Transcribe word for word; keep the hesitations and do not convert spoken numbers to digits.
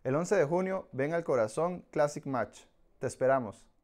El once de junio, ven al Corazón Classic Match. Te esperamos.